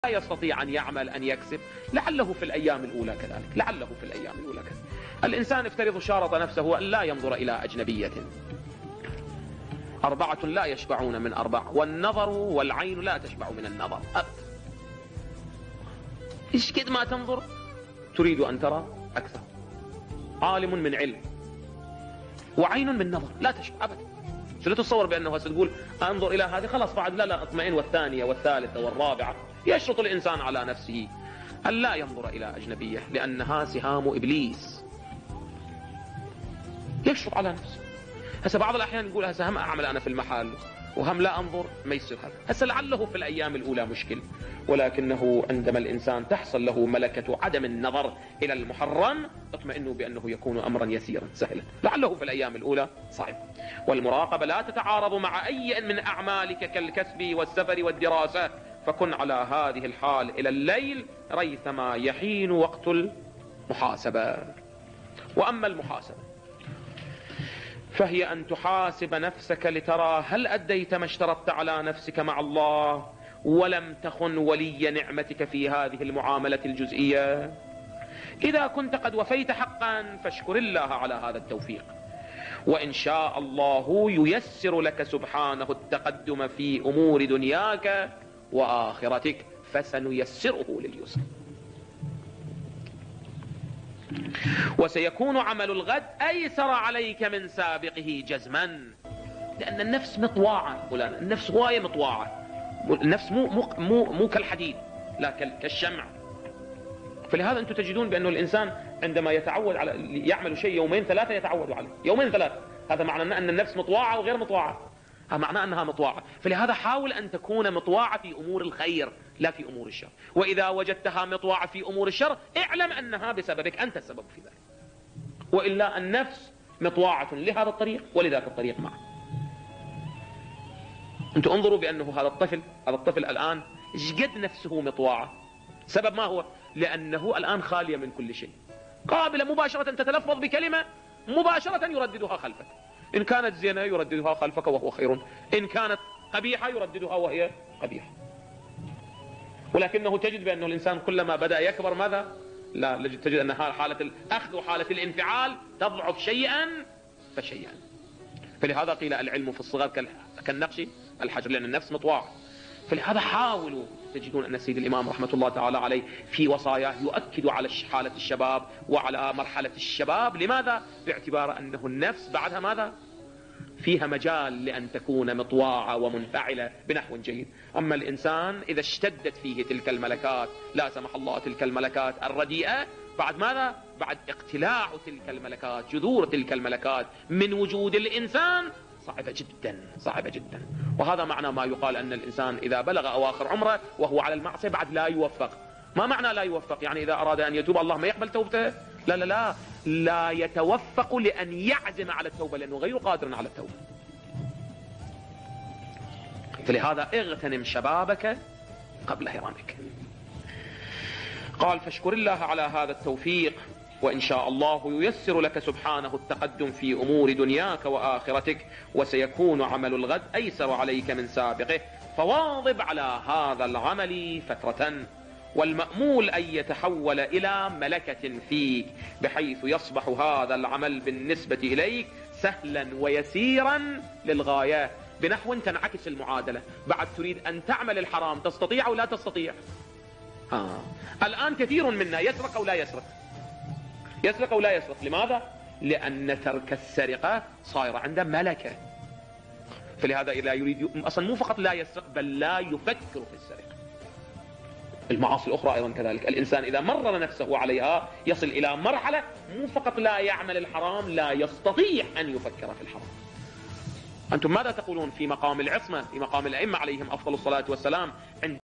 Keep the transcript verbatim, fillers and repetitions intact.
لا يستطيع أن يعمل أن يكسب، لعله في الأيام الأولى كذلك، لعله في الأيام الأولى كذلك. الإنسان افترض شارط نفسه أن لا ينظر إلى أجنبية. أربعة لا يشبعون من أربع، والنظر والعين لا تشبع من النظر. إيش كد ما تنظر تريد أن ترى أكثر. عالم من علم وعين من نظر لا تشبع أبدا. لا تتصور بأنه ستقول أنظر إلى هذه خلاص بعد لا لا أطمئن، والثانية والثالثة والرابعة. يشرط الإنسان على نفسه أن لا ينظر إلى أجنبية، لأنها سهام إبليس. يشرط على نفسه. هسه بعض الأحيان يقول هسه هم أعمل أنا في المحل وهم لا أنظر، ما يصير هذا. هسه لعله في الأيام الأولى مشكل، ولكنه عندما الإنسان تحصل له ملكة عدم النظر إلى المحرم اطمئنوا بأنه يكون أمرا يسيرا سهلا. لعله في الأيام الأولى صعب. والمراقبة لا تتعارض مع أي من أعمالك كالكسب والسفر والدراسة، فكن على هذه الحال إلى الليل ريثما يحين وقت المحاسبة. وأما المحاسبة فهي أن تحاسب نفسك لترى هل أديت ما اشترطت على نفسك مع الله ولم تخن ولي نعمتك في هذه المعاملة الجزئية. إذا كنت قد وفيت حقا فاشكر الله على هذا التوفيق، وإن شاء الله ييسر لك سبحانه التقدم في أمور دنياك وآخرتك، فسنيسره لليسر. وسيكون عمل الغد أيسر عليك من سابقه جزما، لأن النفس مطواعة، ولا النفس هواية مطواعة. النفس مو مو مو, مو كالحديد، لا كالشمع. فلهذا أنتم تجدون بأنه الإنسان عندما يتعود على يعمل شيء يومين ثلاثة يتعود عليه، يومين ثلاثة، هذا معناه أن النفس مطواعة وغير مطواعة. هذا معناه أنها مطواعة. فلهذا حاول أن تكون مطواعة في أمور الخير لا في أمور الشر. وإذا وجدتها مطواعة في أمور الشر اعلم أنها بسببك أنت السبب في ذلك، وإلا النفس مطواعة لهذا الطريق ولذاك الطريق معه. أنتم انظروا بأنه هذا الطفل هذا الطفل الآن جد نفسه مطواعة. سبب ما هو؟ لأنه الآن خالية من كل شيء، قابلة مباشرة تتلفظ بكلمة مباشرة يرددها خلفك. إن كانت زينة يرددها خلفك وهو خير، إن كانت قبيحة يرددها وهي قبيحة. ولكنه تجد بأنه الإنسان كلما بدأ يكبر ماذا؟ لا تجد أن حالة الأخذ وحالة الانفعال تضعف شيئا فشيئا. فلهذا قيل العلم في الصغر كالنقش الحجر، لأن النفس مطواعة. فلهذا حاولوا. تجدون أن السيد الإمام رحمة الله تعالى عليه في وصاياه يؤكد على حالة الشباب وعلى مرحلة الشباب. لماذا؟ باعتبار أنه النفس بعدها ماذا؟ فيها مجال لأن تكون مطواعة ومنفعلة بنحو جيد. أما الإنسان إذا اشتدت فيه تلك الملكات، لا سمح الله تلك الملكات الرديئة، بعد ماذا؟ بعد اقتلاع تلك الملكات، جذور تلك الملكات من وجود الإنسان صعبة جدا، صعبة جدا. وهذا معنى ما يقال أن الإنسان إذا بلغ أواخر عمره وهو على المعصية بعد لا يوفق. ما معنى لا يوفق؟ يعني إذا أراد أن يتوب الله ما يقبل توبته؟ لا لا لا لا يتوفق لأن يعزم على التوبة، لأنه غير قادر على التوبة. فلهذا اغتنم شبابك قبل هرمك. قال فاشكر الله على هذا التوفيق، وإن شاء الله ييسر لك سبحانه التقدم في أمور دنياك وآخرتك، وسيكون عمل الغد أيسر عليك من سابقه، فواظب على هذا العمل فترة. والمأمول أن يتحول إلى ملكة فيك، بحيث يصبح هذا العمل بالنسبة إليك سهلا ويسيرا للغاية، بنحو تنعكس المعادلة. بعد تريد أن تعمل الحرام، تستطيع أو لا تستطيع؟ آه. الآن كثير منا يسرق أو لا يسرق، يسرق أو لا يسرق. لماذا؟ لأن ترك السرقة صاير عنده ملكة. فلهذا إذا يريد أصلا مو فقط لا يسرق بل لا يفكر في السرقة. المعاصي الأخرى أيضا كذلك. الإنسان إذا مرر نفسه عليها يصل إلى مرحلة مو فقط لا يعمل الحرام، لا يستطيع أن يفكر في الحرام. أنتم ماذا تقولون في مقام العصمة، في مقام الأئمة عليهم أفضل الصلاة والسلام؟